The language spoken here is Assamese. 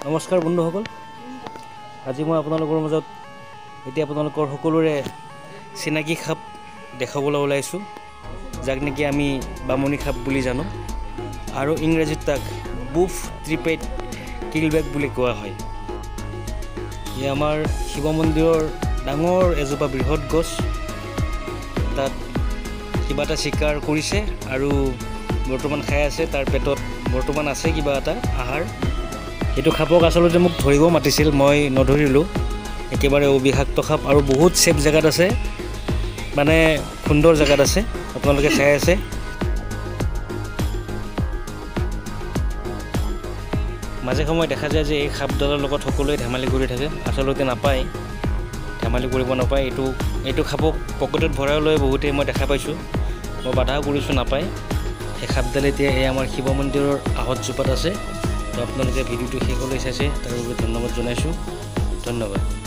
নমস্কাৰ বন্ধুসকল, আজি মই আপোনালোকৰ মাজত এতিয়া আপোনালোকৰ সকলোৰে চিনাকি সাপ দেখাবলৈ ওলাইছোঁ, যাক নেকি আমি বামুণী সাপ বুলি জানো আৰু ইংৰাজীত তাক বুফ ট্ৰিপেড কিলবেক বুলি কোৱা হয়। ই আমাৰ শিৱ মন্দিৰৰ ডাঙৰ এজোপা বৃহৎ গছ, তাত কিবা এটা চিকাৰ কৰিছে আৰু বৰ্তমান খাই আছে। তাৰ পেটত বৰ্তমান আছে কিবা এটা আহাৰ। এইটো সাপক আচলতে মোক ধৰিব মাতিছিল, মই নধৰিলোঁ। একেবাৰে অবিষাক্ত সাপ আৰু বহুত ছেফ জেগাত আছে, মানে সুন্দৰ জেগাত আছে, আপোনালোকে চাই আছে। মাজে সময়ে দেখা যায় যে এই সাপডালৰ লগত সকলোৱে ধেমালি কৰি থাকে। আচলতে নাপায়, ধেমালি কৰিব নাপায়। এইটো সাপক পকেটত ভৰাই লৈ বহুতেই মই দেখা পাইছোঁ। মই বাধাও কৰিছোঁ, নাপায়। এই সাপডাল এতিয়া এই আমাৰ শিৱ মন্দিৰৰ আহঁতজোপাত আছে। তো আপোনালোকে ভিডিঅ'টো শেষলৈ চাইছে, তাৰ বাবে ধন্যবাদ জনাইছোঁ। ধন্যবাদ।